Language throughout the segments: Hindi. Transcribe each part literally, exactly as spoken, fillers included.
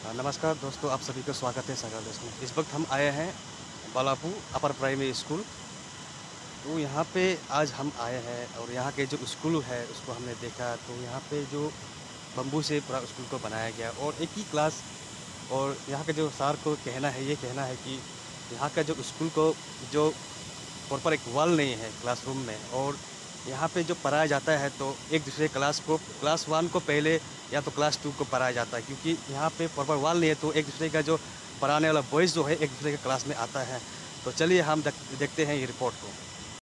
नमस्कार दोस्तों, आप सभी का स्वागत है सागर देश में। इस वक्त हम आए हैं बालापू अपर प्राइमरी स्कूल। तो यहाँ पे आज हम आए हैं और यहाँ के जो स्कूल है उसको हमने देखा। तो यहाँ पे जो बम्बू से पूरा स्कूल को बनाया गया और एक ही क्लास, और यहाँ के जो सर को कहना है ये कहना है कि यहाँ का जो स्कूल को जो प्रॉपर एक वॉल नहीं है क्लासरूम में, और यहाँ पे जो पढ़ाया जाता है तो एक दूसरे क्लास को क्लास वन को पहले या तो क्लास टू को पढ़ाया जाता है, क्योंकि यहाँ पे प्रॉपर वॉल नहीं है। तो एक दूसरे का जो पढ़ाने वाला बॉयज़ जो है एक दूसरे के क्लास में आता है। तो चलिए हम देखते हैं ये रिपोर्ट को।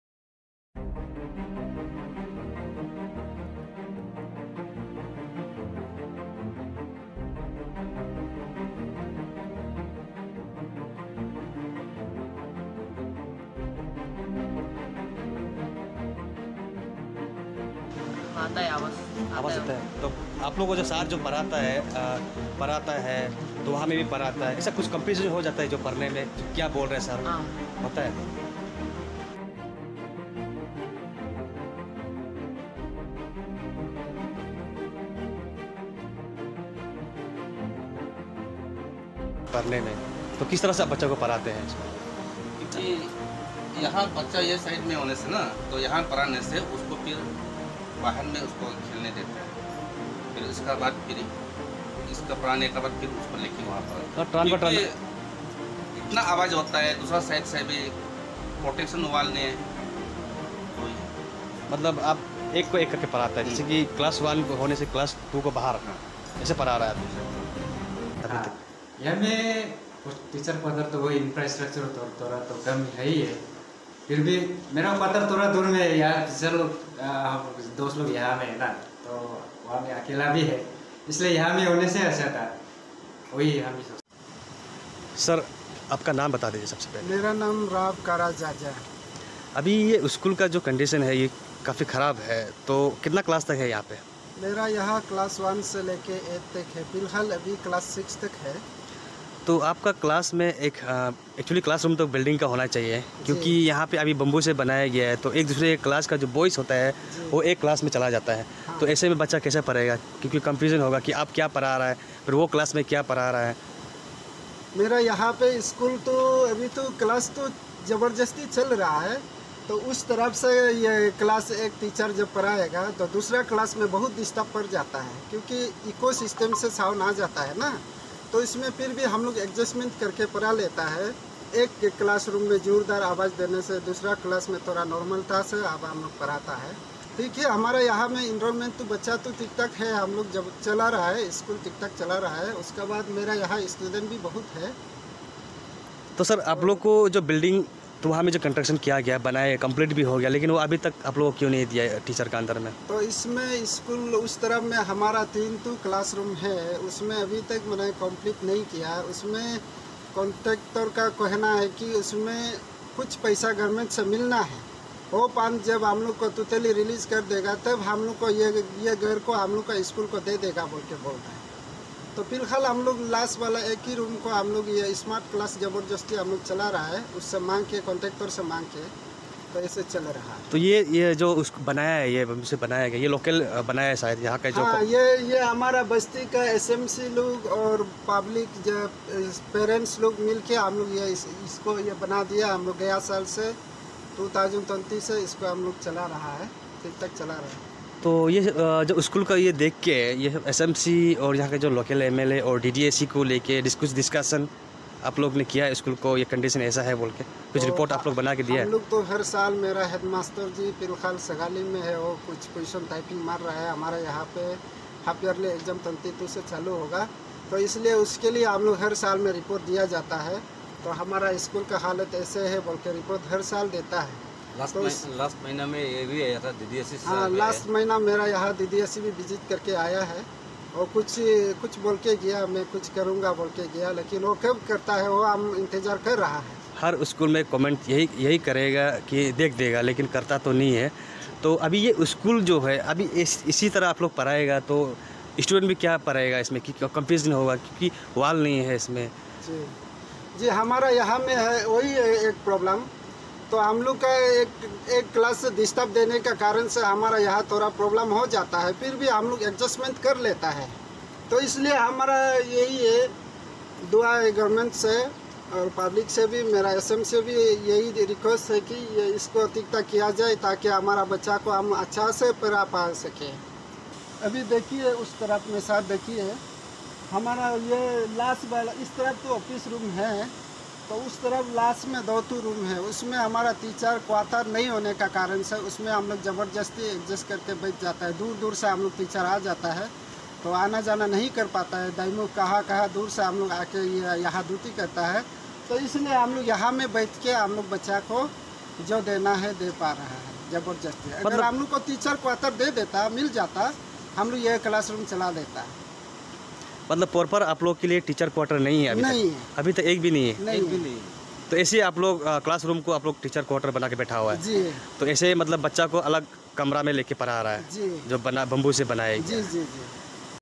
आता है आवाज़ आवाज़ आता है। तो आप लोगों को जो सर जो पढ़ाता है पढ़ाता है तो वहाँ में भी पढ़ाता है, ऐसा कुछ कंपटीशन हो जाता है जो पढ़ने में क्या बोल रहे हैं सर? हाँ। होता है। पढ़ने में तो किस तरह से आप बच्चों को पढ़ाते हैं इसमें? क्योंकि यहाँ बच्चा ये साइड में होने से ना, तो यहाँ पढ़ाने से उसको फिर बाहर में उसको खेलने देते हैं। फिर इसका बाद फिर इसका पढ़ाने के बाद फिर उसको लेके वहाँ पर ट्रांसफर क्योंकि इतना आवाज़ होता है, दूसरा साइड से भी प्रोटेक्शन वाल ने तो मतलब आप एक को एक करके पढ़ाता है, जैसे कि क्लास वन को होने से क्लास टू को बाहर ऐसे पढ़ा रहा है। हाँ, यहाँ में टीचर पदर तो वो इंफ्रास्ट्रक्चर तो थोड़ा तो कम है ही है। फिर भी मेरा पदर थोड़ा दूर में, यहाँ टीचर लोग दोस्त लोग यहाँ में है ना, तो वहाँ में अकेला भी है, इसलिए यहाँ में होने से अच्छा था। वही हम भी सोच। सर आपका नाम बता दीजिए सबसे पहले। मेरा नाम राव काराजाजा। अभी ये स्कूल का जो कंडीशन है ये काफ़ी ख़राब है, तो कितना क्लास तक है यहाँ पे? मेरा यहाँ क्लास वन से लेके एट तक है, फिलहाल अभी क्लास सिक्स तक है। तो आपका क्लास में एक एक्चुअली क्लासरूम तो बिल्डिंग का होना चाहिए, क्योंकि यहाँ पे अभी बम्बू से बनाया गया है, तो एक दूसरे क्लास का जो बॉयज़ होता है वो एक क्लास में चला जाता है। हाँ। तो ऐसे में बच्चा कैसे पढ़ेगा, क्योंकि कंफ्यूजन होगा कि आप क्या पढ़ा रहा है फिर वो क्लास में क्या पढ़ा रहा है। मेरा यहाँ पे स्कूल तो अभी तो क्लास तो ज़बरदस्ती चल रहा है, तो उस तरफ से ये क्लास एक टीचर जब पढ़ाएगा तो दूसरा क्लास में बहुत डिस्टर्ब पड़ जाता है, क्योंकि इको सिस्टम से साउंड आ जाता है ना। तो इसमें फिर भी हम लोग एडजस्टमेंट करके पढ़ा लेता है। एक क्लासरूम में जोरदार आवाज़ देने से दूसरा क्लास में थोड़ा नॉर्मलता से अब हम लोग पढ़ाता है। ठीक है, हमारा यहाँ में इन्रोलमेंट तो बच्चा तो ठीक ठाक है, हम लोग जब चला रहा है स्कूल ठीक ठाक चला रहा है। उसके बाद मेरा यहाँ स्टूडेंट भी बहुत है। तो सर आप लोग को जो बिल्डिंग तो वहाँ में जो कंस्ट्रक्शन किया गया बनाया कंप्लीट भी हो गया, लेकिन वो अभी तक आप लोगों को क्यों नहीं दिया टीचर का अंदर में? तो इसमें स्कूल उस तरफ में हमारा तीन तो क्लासरूम है, उसमें अभी तक मैंने कंप्लीट नहीं किया। उसमें कॉन्ट्रैक्टर का कहना है कि उसमें कुछ पैसा गवर्नमेंट से मिलना है। वो पान जब हम लोग को टोटली रिलीज़ कर देगा तब हम लोग को ये ये घर को हम लोग का स्कूल को दे देगा बोल के बोल रहा है। तो फिलहाल हम लोग लास्ट वाला एक ही रूम को हम लोग ये स्मार्ट क्लास ज़बरदस्ती हम लोग चला रहा है, उससे मांग के कॉन्ट्रैक्टर से मांग के, तो ऐसे चल रहा है। तो ये ये जो उसको बनाया है, ये से बनाया गया, ये लोकल बनाया है शायद यहाँ का जो? हाँ, ये ये हमारा बस्ती का एसएमसी लोग और पब्लिक जब पेरेंट्स लोग मिल के हम लोग ये इस, इसको ये बना दिया। हम लोग गया साल से टू थाउजेंड ट्वेंटी से इसको हम लोग चला रहा है, ठीक तक चला रहा है। तो ये जो स्कूल का ये देख के ये एसएमसी और यहाँ के जो लोकल एमएलए और डीडीएसी को लेके कुछ डिस्कशन आप लोग ने किया है स्कूल को, ये कंडीशन ऐसा है बोल के कुछ तो रिपोर्ट आप लोग बना के दिया है? हम लोग तो हर साल, मेरा हेडमास्टर जी फिलहाल सगाली में है, वो कुछ क्वेश्चन टाइपिंग मार रहा है। हमारा यहाँ पे half yearly exam twenty two से चालू होगा, तो इसलिए उसके लिए हम लोग हर साल में रिपोर्ट दिया जाता है। तो हमारा स्कूल का हालत ऐसे है बोल के रिपोर्ट हर साल देता है। लास्ट तो लास्ट महीना में ये भी आया था डीडीएसी। हाँ, लास्ट महीना मेरा यहाँ डीडीएसी भी विजिट करके आया है और कुछ कुछ बोल के गया, मैं कुछ करूँगा बोल के गया, लेकिन वो कब करता है वो हम इंतज़ार कर रहा है। हर स्कूल में कमेंट यही यही करेगा कि देख देगा, लेकिन करता तो नहीं है। तो अभी ये स्कूल जो है अभी इस, इसी तरह आप लोग पढ़ाएगा तो स्टूडेंट भी क्या पढ़ाएगा इसमें, कि कंफ्यूजन होगा क्योंकि वाल नहीं है इसमें। जी जी, हमारा यहाँ में है वही है एक प्रॉब्लम। तो हम लोग का एक एक क्लास से डिस्टर्ब देने का कारण से हमारा यहाँ थोड़ा प्रॉब्लम हो जाता है, फिर भी हम लोग एडजस्टमेंट कर लेता है। तो इसलिए हमारा यही है दुआ है गवर्नमेंट से और पब्लिक से भी, मेरा एसएम से भी यही रिक्वेस्ट है कि ये इसको तिकता किया जाए ताकि हमारा बच्चा को हम अच्छा से पढ़ा पा सके। अभी देखिए उस तरफ में साथ देखिए, हमारा ये लास्ट वाला इस तरफ तो ऑफिस रूम है, तो उस तरफ लास्ट में दो टू रूम है, उसमें हमारा टीचर क्वार्टर नहीं होने का कारण से उसमें हम लोग ज़बरदस्ती एडजस्ट करके बैठ जाता है। दूर दूर से हम लोग टीचर आ जाता है तो आना जाना नहीं कर पाता है। दैमो कहाँ कहाँ दूर से हम लोग आके यहाँ ड्यूटी करता है, तो इसलिए हम लोग यहाँ में बैठ के हम लोग बच्चा को जो देना है दे पा रहा है ज़बरदस्ती। अगर हम लोग को टीचर क्वार्टर दे देता, मिल जाता, हम लोग यह क्लासरूम चला देता। मतलब प्रॉपर आप लोग के लिए टीचर क्वार्टर नहीं है अभी नहीं तक? है। अभी तक एक भी नहीं है? नहीं एक भी है। नहीं। तो ऐसे आप लोग क्लासरूम को आप लोग टीचर क्वार्टर बना के बैठा हुआ है? जी तो ऐसे मतलब बच्चा को अलग कमरा में लेके पढ़ा रहा है जी जो बना बम्बू से बनाया है? जी जी जी